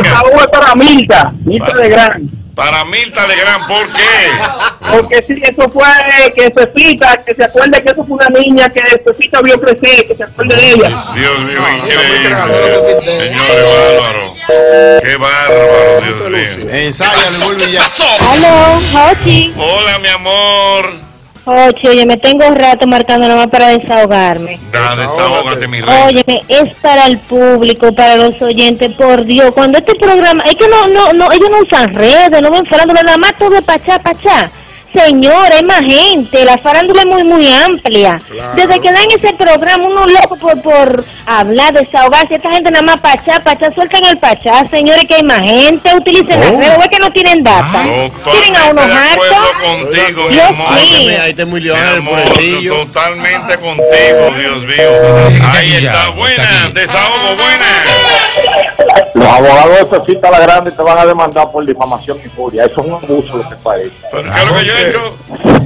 desahogo es para Milta Legrand. Para Milta Legrand, ¿por qué? Porque sí, eso fue que Fefita, que se acuerde que eso fue una niña que Fefita vio crecer, que se acuerde de ella. Dios mío, increíble. Señores, bárbaro. Qué bárbaro, Dios mío. Ensaya, le vuelve ya. Aló, Jochi. Hola, mi amor. Jochi, oye, me tengo rato marcando nomás para desahogarme. Desahógate, mi rey. Óyeme, es para el público, para los oyentes, por Dios. Cuando este programa, es que no, ellos no usan redes, no ven farándula, nada más todo de pachá. Señor, hay más gente, la farándula es muy amplia. Claro. Desde que dan ese programa, uno loco por hablar, desahogarse, esta gente nada más pachá, sueltan el pachá, señores, que hay más gente, utilicen las redes, es que no tienen data. Tienen a unos hartos. Contigo, Dios mío. Ahí te muy león, totalmente contigo, Dios mío. Ahí está, buena, desahogo, buena. Los abogados de Fefita la Grande te van a demandar por difamación y furia. Eso es un abuso, lo que parece. ¿Pero qué es lo que yo he hecho?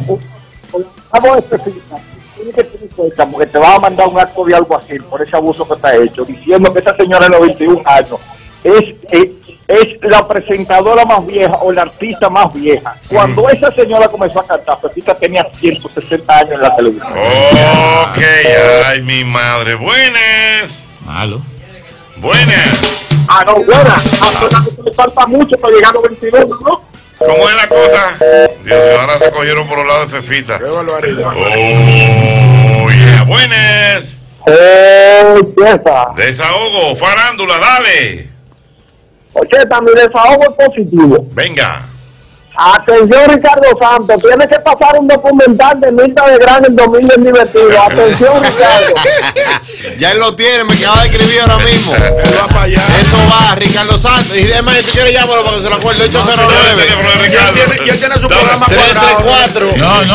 Tienes que tener cuenta porque te van a mandar un acto de algo así por ese abuso que te ha hecho, diciendo que esa señora de 91 años es la presentadora más vieja o la artista más vieja. Cuando esa señora comenzó a cantar, Fefita tenía 160 años en la televisión. Ok, ay, mi madre. Buenas. Malo. Buenas. No, buenas. Le falta mucho para llegar a los 22, ¿no? ¿Cómo es la cosa? Dios mío, ahora se cogieron por los lados de Fefita. Qué barbaridad. Oh, yeah. Buenas. Empieza. Desahogo, farándula, dale. Oye, mi desahogo es positivo. Venga. Atención, Ricardo Santos, tiene que pasar un documental de Milta Legrand en domingo en divertido. Atención, Ricardo. Ya él lo tiene, me acaba de escribir ahora mismo. Va para allá. Eso va, Ricardo Santos. Y además, si quiere llámalo para que se lo acuerde. 809. Y él tiene su programa cuadrado. 334.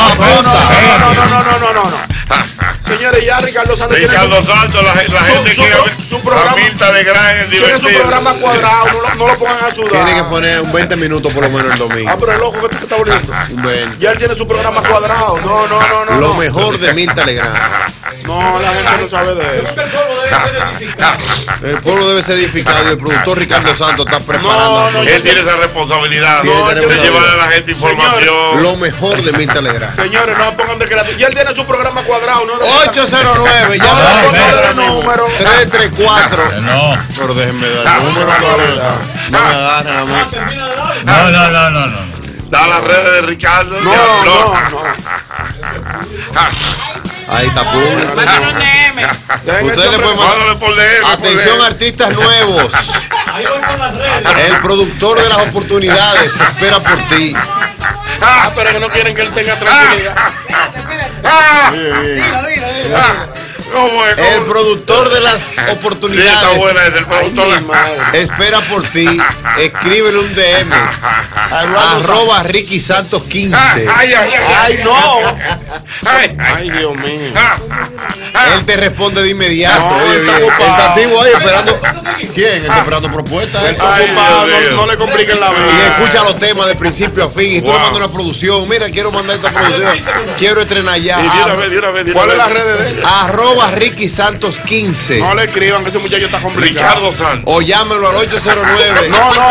No. Señores, ya Ricardo Santos la gente quiere su programa, Milta Legrand tiene su programa cuadrado, no lo pongan a sudar. Tiene que poner un 20 minutos por lo menos el domingo. Pero el ojo que te está volviendo. Bueno. Ya él tiene su programa cuadrado. No. Lo mejor de Milta Legrand. No, la gente no sabe de eso. El pueblo debe ser edificado y el productor Ricardo Santos está preparando. Él tiene esa responsabilidad de llevar a la gente información. Lo mejor de Milta Legrand. Señores, no pongan de creativo. Ya él tiene su programa cuadrado. 809, ya el número 334. No. Pero déjenme dar el número. No me agarren a mí. No. Da las redes de Ricardo. No. Ahí está público. Ustedes le pueden mandar. Atención, artistas nuevos. El productor de las oportunidades espera por ti. Pero que no quieren que él tenga tranquilidad. El productor de las oportunidades espera por ti. Escríbele un DM @ Ricky Santos 15. Ay, no. Ay, Dios mío. Él te responde de inmediato. Oye, bien. Está activo ahí esperando. ¿Quién? Está esperando propuestas. Está ocupado, no le compliquen la vida. Y escucha los temas de principio a fin. Y tú le mandas una producción. Mira, quiero mandar esta producción. Quiero estrenar ya. ¿Cuál es la red de él? @ Ricky Santos 15. No le escriban que ese muchacho está complicado. Ricardo Santos. O llámelo al 809.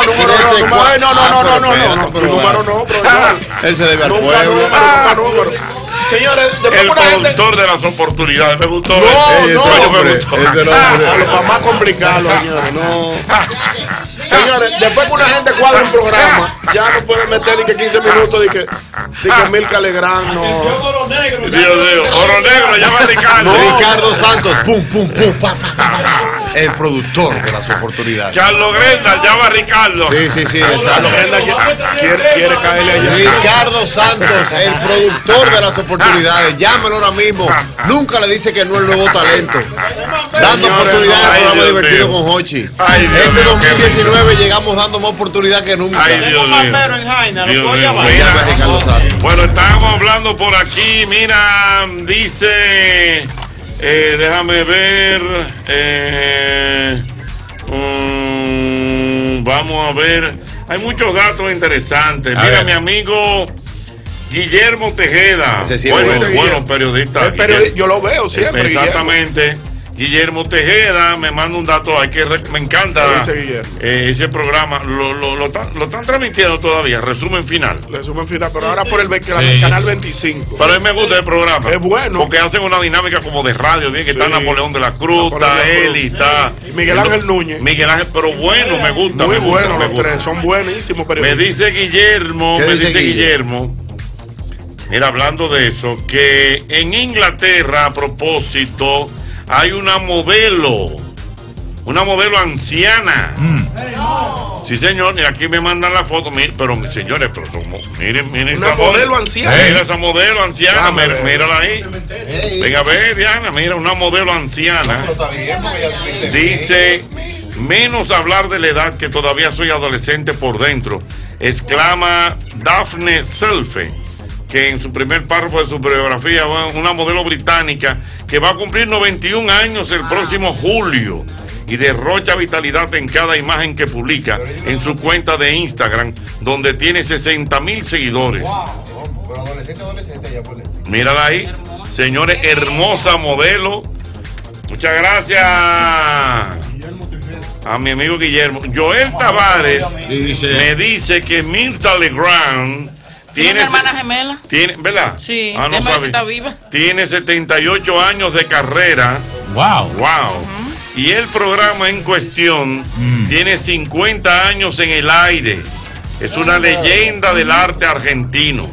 Número, él se debe al pueblo. Señores, el productor de las oportunidades. Me gustó. Para más complicarlo, señores. No. Señores, después que una gente cuadra un programa, ya no pueden meter ni que 15 minutos de que Milta Legrand, no. Dios, Oro Negro, llama a Ricardo. Ricardo Santos, pum, el productor de las oportunidades. Carlos Grenda, llama a Ricardo. Sí, exacto. Carlos Grenda quiere caerle allá. Ricardo Santos, el productor de las oportunidades. Llámelo ahora mismo. Nunca le dice que no es nuevo talento. Dando oportunidades al programa divertido con Hochi. Este 2019 llegamos dando más oportunidad que nunca. Bueno, estábamos hablando por aquí. Mira, dice. Déjame ver. Vamos a ver. Hay muchos datos interesantes. Mira, mi amigo Guillermo Tejeda. Sí, bueno, periodista. Yo lo veo siempre. Exactamente. Guillermo Tejeda me manda un dato, me encanta ese programa, lo están transmitiendo todavía, resumen final, pero ahora por el canal 25. Pero a mí me gusta el programa, es bueno, porque hacen una dinámica como de radio, bien, que está Napoleón de la Cruz, está Eli, está Miguel Ángel Núñez, pero bueno, me gusta, muy bueno, los tres son buenísimos periodistas. Me dice Guillermo, mira, hablando de eso, que en Inglaterra, a propósito, hay una modelo anciana. Sí, señor, y aquí me mandan la foto, pero señores, miren una modelo anciana. Mira esa modelo anciana, mírala ahí. Venga a ver, Diana, mira, una modelo anciana. Dice, menos hablar de la edad, que todavía soy adolescente por dentro, exclama Daphne Selfe, que en su primer párrafo de su biografía, una modelo británica que va a cumplir 91 años el próximo julio y derrocha vitalidad en cada imagen que publica en su cuenta de Instagram, donde tiene 60,000 seguidores. Mírala ahí, señores, hermosa modelo. Muchas gracias a mi amigo Guillermo. Joel Tavares me dice que Mirtha Legrand tiene una hermana gemela. ¿Verdad? Sí, no sabe. Está viva. Tiene 78 años de carrera. Wow. Y el programa en cuestión tiene 50 años en el aire. Es una leyenda del arte argentino.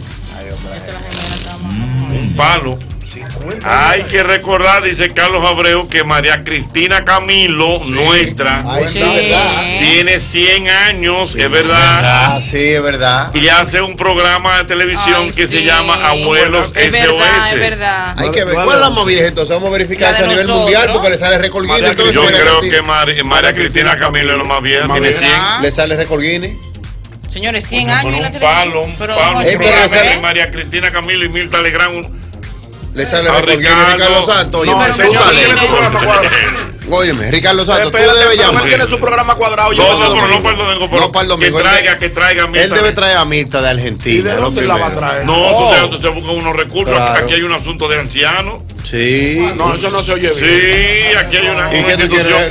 Un palo. Hay que recordar, dice Carlos Abreu, que María Cristina Camilo, nuestra, tiene 100 años, es verdad. Sí, es verdad. Y hace un programa de televisión que se llama Abuelos SOS. Es verdad. Hay que ver cuál es la más vieja, entonces vamos a verificar eso a nivel mundial, porque le sale récord Guinness. Yo creo que María Cristina Camilo es la más vieja, tiene 100. Le sale récord Guinness. Señores, 100 años en la televisión. Un palo de María Cristina Camilo y Mirtha Legrand. Le sale Ricardo Santos. Óyeme, Ricardo Santos, tú debes llamar. Él tiene su programa cuadrado. No para el domingo. Que traiga a Mirtha. Él debe traer a Mirtha de Argentina. ¿Y de dónde la va a traer? No, se buscan unos recursos. Aquí hay un asunto de ancianos. Sí. No, eso no se oye bien. Sí, aquí hay una institución.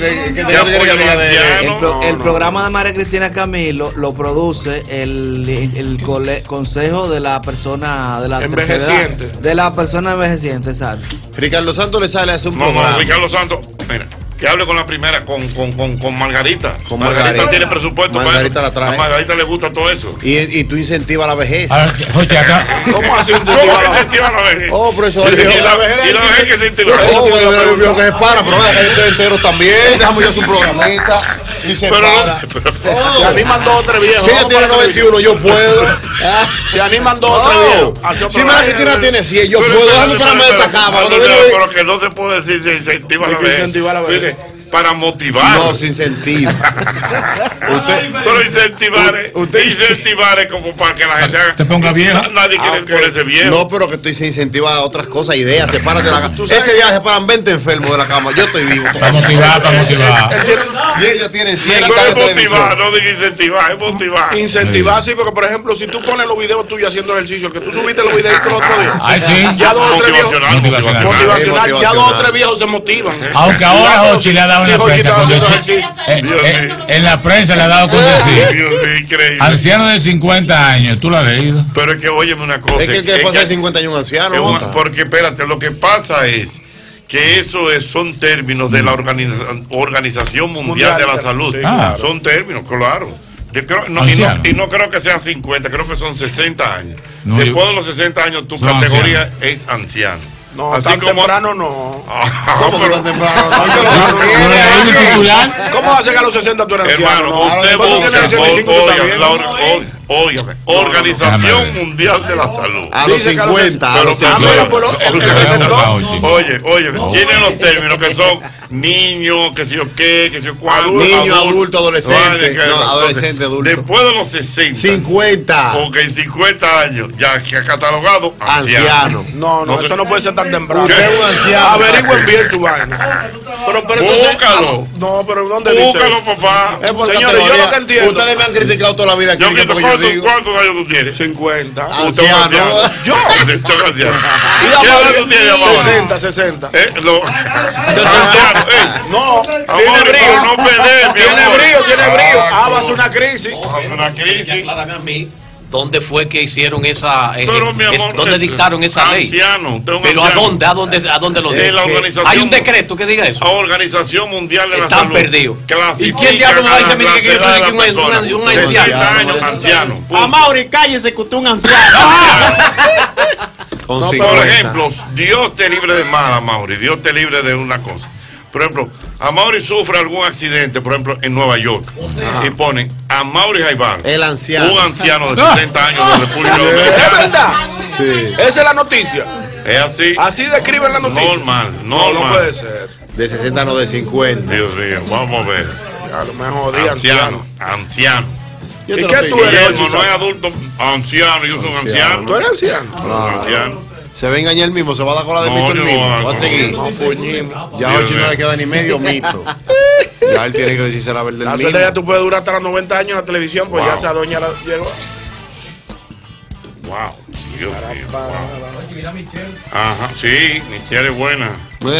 El programa de María Cristina Camilo lo produce el consejo de la persona de la envejeciente. De la persona envejeciente, exacto. Ricardo Santos le sale a hacer un programa. Ricardo Santos, mira, que hable con la primera, con Margarita. Margarita tiene presupuesto. Margarita la trae. A Margarita le gusta todo eso. Y tú incentivas la vejez. ¿Cómo así incentiva la vejez? Oh, pero eso y la vejez que se incentiva. El viejo que se para, pero vaya que yo estoy entero también. Déjame yo su programita. Y se para. Se animan 2 o 3 viejos. Si ella tiene 91, yo puedo. Se animan 2 o 3 viejos. Si Margarita tiene 100, yo puedo. Déjame pararme de esta cama. Pero que no se puede decir se incentiva la vejez. Para motivar. No se incentiva. Pero incentivar es como para que la gente te ponga viejo. Nadie quiere ponerse viejo. No, pero que tú se incentiva a otras cosas, ideas. Sepárate de la cama. Ese día se paran 20 enfermos de la cama. Yo estoy vivo. Para motivar. Y ellos tienen 100. Pero es motivar, no digo incentivar, es motivar. Incentivar, sí, porque por ejemplo, si tú pones los videos tuyos haciendo ejercicio, el que tú subiste los videitos el otro día. Ay, sí. Ya 2 o 3 viejos. Motivacional. Ya 2 o 3 viejos se motivan. Aunque ahora Jochi le ha dado en la prensa con decir. En la prensa le ha dado con decir. Anciano de 50 años, tú lo has leído. Pero es que óyeme una cosa. Es que el que pasa de 51 anciano. Porque espérate, lo que pasa es que son términos de la Organización Mundial de la Salud. Sí, claro. Son términos, claro. Yo creo, y no creo que sea 50, creo que son 60 años. Después de los 60 años, tu categoría es anciano. No, así tan como temprano no. ¿Cómo que tan temprano? ¿Cómo va a llegar a los 60 tu eres anciano? Hermano, usted óigame, Organización Mundial de la Salud. A los 50. Oye, tienen los términos que son niño, que sé yo qué, que sé yo cuánto. Niño, adulto, adolescente. No, adolescente, adulto. Después de los 60. 50. Porque en 50 años ya que ha catalogado anciano. No, eso no puede ser tan temprano. Usted es un anciano. Averigüen bien su vaina. Pero búscalo. No, pero ¿dónde dice? Búscalo, papá. Señores, yo lo que entiendo. Ustedes me han criticado toda la vida aquí. Yo ¿Cuántos años tú tienes? 50. Usted es un anciano. Yo. Usted es un anciano. ¿Qué edad tú tienes, Amaury? 60. No, tiene brío. No pelees, Tiene brío. Va a ser una crisis. Una crisis. Aclárame a mí. ¿Dónde fue que hicieron esa? Pero, mi amor, ¿dónde dictaron esa ley? Pero anciano. ¿a dónde lo dicen? Hay un decreto que diga eso. Organización Mundial de la Están Salud. perdidos. ¿Y quién Clasifica diablo me va a decir a mí que yo soy un anciano? Anciano. Amaury, cállese que usted es un anciano. Por ejemplo, Dios te libre de mal, Amaury. Dios te libre de una cosa. Por ejemplo, Amaury sufre algún accidente, por ejemplo, en Nueva York, y ponen Amaury Jaibar, el anciano, un anciano de 60 años de República Dominicana. ¿Es verdad? Sí. Esa es la noticia. Es así. Así describen la noticia. Normal. No puede ser. De 60, no de 50. Dios mío, vamos a ver. A lo mejor de anciano. ¿Y qué tú eres? No es adulto, anciano, yo soy un anciano. ¿Tú eres anciano? Claro. Anciano. Se va a engañar el mismo, se va a dar cola de mito el mismo. Va a seguir. Ya a Ochi no le queda ni medio mito. Ya él tiene que decirse la verdad del mismo. Ya tú puedes durar hasta los 90 años en la televisión, pues ya esa doña la llegó. Wow, Dios mío. Ajá, sí, Michelle es buena.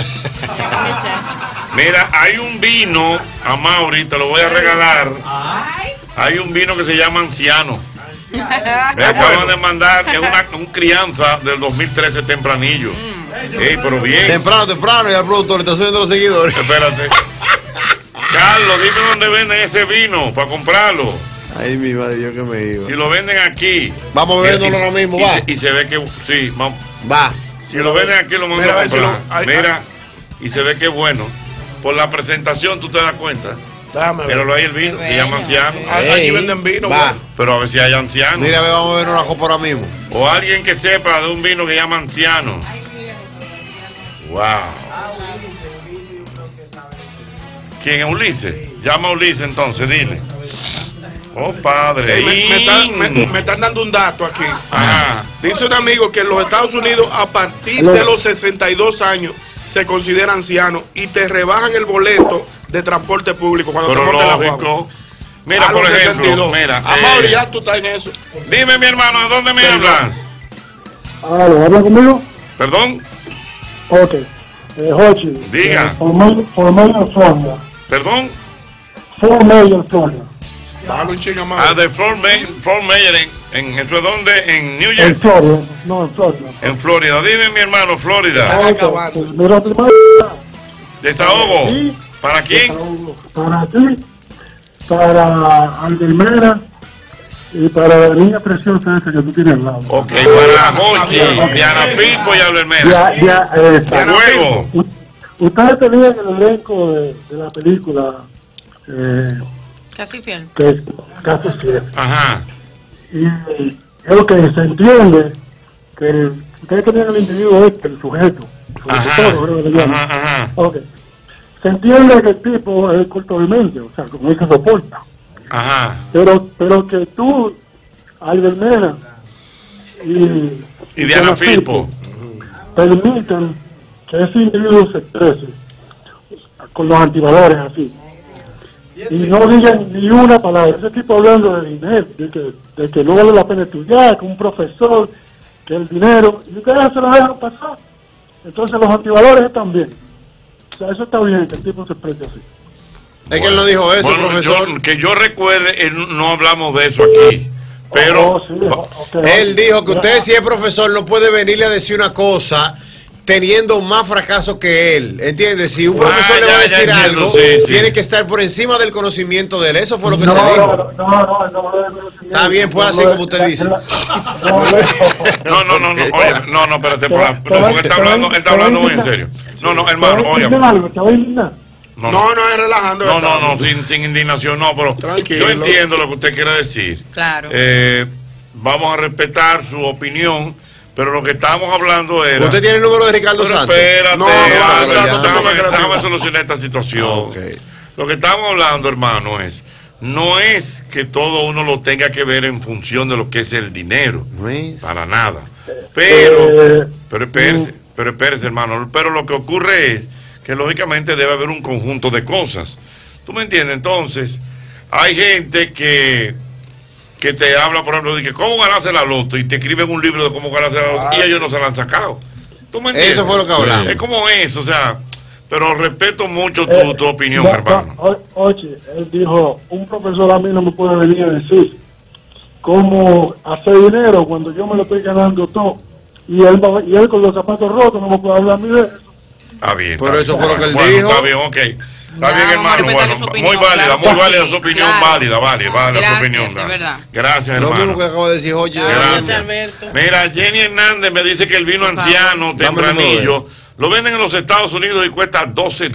Mira, hay un vino, Amaury, te lo voy a regalar. Hay un vino que se llama Anciano. Me acaban de mandar, es un crianza del 2013 tempranillo. Pero bien. Temprano, y al productor le está subiendo los seguidores. Espérate. Carlos, dime dónde venden ese vino para comprarlo. Ay, mi madre, yo que me iba. Si lo venden aquí. Vamos a beberlo ahora mismo, va. Y se ve que, sí, vamos. Va. Si lo venden aquí, lo mando a comprar. Mira, y se ve que es bueno. Por la presentación tú te das cuenta. Pero ahí el vino, se llama Anciano. Allí venden vino. Va. Pero a ver si hay Anciano. Mira, vamos a beber una copa ahora mismo. O alguien que sepa de un vino que llama Anciano. Wow. ¿Quién es Ulises? Llama a Ulises entonces, dile. Oh, padre. Me están dando un dato aquí. Ajá. Dice un amigo que en los Estados Unidos, a partir de los 62 años, se considera anciano y te rebajan el boleto de transporte público cuando te montes la guagua. Mira, por ejemplo, Amaury, ya tú estás en eso. Dime, mi hermano, ¿de dónde me hablas? ¿Habla conmigo? ¿Perdón? Ok. Jochi. Diga. Fort Myers, Florida. ¿Perdón? Fort Myers, Florida. Bájalo un chingo más. De Fort Myers, ¿eso es dónde? ¿En New Jersey? En Florida. No, en Florida. En Florida. Dime, mi hermano, Florida. Mira, ¿Desahogo? ¿Para quién? Para ti, para Aldelmera y para la niña preciosa esa que tú tienes al lado. Ok, para Jochi, Diana Filpo y Aldelmera. Luego. Ustedes tenían el elenco de la película Casi Fiel. Casi Fiel. Ajá. Y es lo que se entiende que ustedes tenían el individuo el sujeto. Ajá. Ok. Se entiende que el tipo es corto de mente, o sea, como él se soporta. Ajá. Pero que tú, Aldelmera y Diana Filpo permitan que ese individuo se exprese con los antivalores así. Y no digan ni una palabra. Ese tipo hablando de dinero, de que no vale la pena estudiar, que un profesor, que el dinero, y ustedes se lo dejan pasar. Entonces los antivalores también. O sea, eso está bien, que el tipo se exprese así. Es que él no dijo eso, profesor. Que yo recuerde, no hablamos de eso aquí. Pero él dijo que usted, si es profesor, no puede venirle a decir una cosa teniendo más fracaso que él, ¿entiendes? Si un profesor le va a decir algo, tiene que estar por encima del conocimiento de él. Eso fue lo que se dijo. Está bien, pues así como usted dice. No, espérate, porque él está hablando muy en serio. No, hermano, oye. No, es relajando. No, sin indignación, no, pero tranquilo. Yo entiendo lo que usted quiere decir. Claro. Vamos a respetar su opinión. Pero lo que estábamos hablando era... ¿Usted tiene el número de Ricardo Santos? Espérate, déjame solucionar esta situación. Lo que estamos hablando, hermano, no es que todo uno lo tenga que ver en función de lo que es el dinero. No es. Para nada. Pero espérese, hermano. Pero lo que ocurre es que lógicamente debe haber un conjunto de cosas. ¿Tú me entiendes? Entonces, hay gente que que te habla, por ejemplo, de que cómo ganarse la loto y te escriben un libro de cómo ganarse la loto y ellos no se la han sacado. ¿Tú me entiendes? Eso fue lo que hablamos. Es como eso, o sea, pero respeto mucho tu opinión, hermano. Oye, él dijo, un profesor a mí no me puede venir a decir cómo hacer dinero cuando yo me lo estoy ganando todo. Y él con los zapatos rotos no me puede hablar a mí de eso. Está bien. Pero eso fue lo que él dijo. Está bien, ok. Está bien, hermano. Bueno, muy válida, muy válida su opinión, válida su opinión. Gracias, hermano. Lo mismo que acaba de decir Jochi. Gracias, Alberto. Mira, Jenny Hernández me dice que el vino anciano, tempranillo, lo venden en los Estados Unidos y cuesta $12.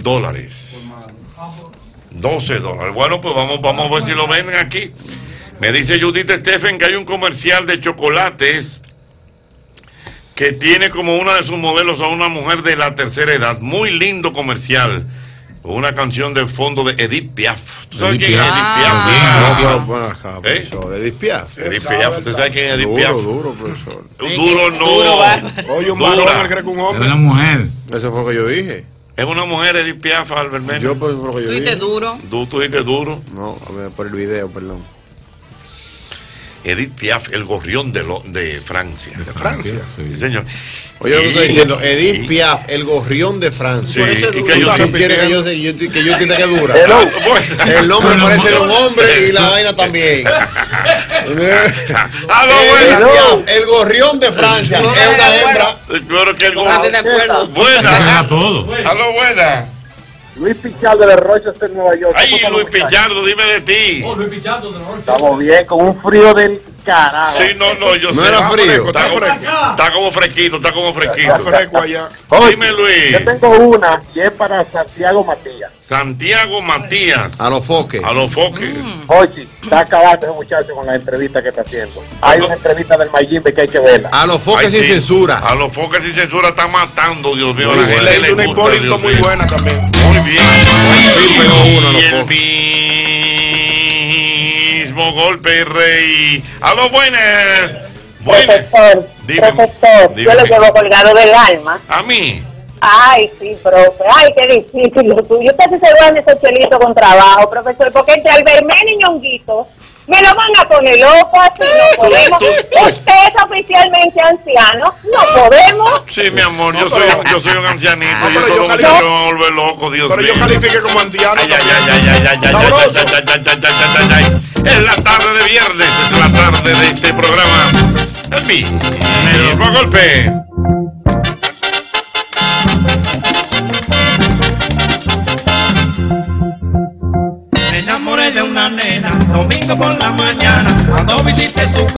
$12. Bueno, pues vamos a ver si lo venden aquí. Me dice Judith Stephen que hay un comercial de chocolates que tiene como una de sus modelos a una mujer de la tercera edad. Muy lindo comercial. Una canción de fondo de Edith Piaf. ¿Tú sabes quién es Edith Piaf? Edith Piaf. Edith Piaf. ¿Usted sabe quién es Edith Piaf? Duro, profesor. Duro no. Oye, un varón cree que un hombre. Es una mujer. Eso fue lo que yo dije. Es una mujer, Edith Piaf, Albert Mena. Yo, pues, fue lo que yo dije. ¿Tú dices duro? ¿Tú dices duro? No, a ver, por el video, perdón. Edith Piaf, el gorrión de Francia. ¿De Francia? Sí, señor. Oye, lo que estoy diciendo, Edith Piaf, el gorrión de Francia. Sí, y que yo quiere que yo entienda que dura. El nombre parece de un hombre y la vaina también. El gorrión de Francia es una hembra. Claro que el gorrión. Buena. Aló, buena. Luis Pichardo de Rochester, Nueva York. Ay, Luis Pichardo, dime de ti. Luis Pichardo de Rochester. Estamos bien, con un frío del carajo. Sí, no, yo sé. No era frío. Está como fresquito, Está fresco allá. Dime, Luis. Yo tengo una y es para Santiago Matías. Santiago Matías. A los foques. Oye, está acabando ese muchacho con la entrevista que está haciendo. Hay una entrevista del Mayimbe que hay que verla. A los foques sin censura. A los foques sin censura están matando, Dios mío. Le hizo una Hipólito muy buena también. Muy bien. Y el mismo golpe, Rey. A los buenas. Profesor, yo le llevo colgado del alma. ¿A mí? Ay, sí, profe. Ay, qué difícil lo tuyo. Usted se van esos chelitos con trabajo, profesor, porque entre Albermen y Ñonguito me lo van a poner loco, así no podemos. Usted es oficialmente anciano, no podemos. Sí, mi amor, yo soy un ancianito. Yo todo me voy a volver loco, Dios mío. Pero yo califique como anciano. Es la tarde de viernes, es la tarde de este programa. El mismo golpe. Me enamoré de una nena, domingo por la mañana, cuando visité su